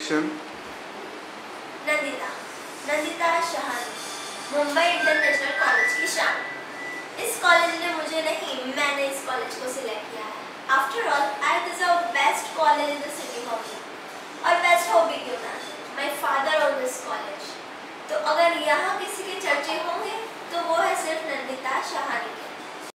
Nandita Nandita Shahan, Mumbai international college की शान। इस कॉलेज ने मुझे नहीं, मैंने इस कॉलेज को सिलेक्ट किया है। After all I deserve best college in the city for me. और बेस्ट हो भी क्यों ना, my father own this college.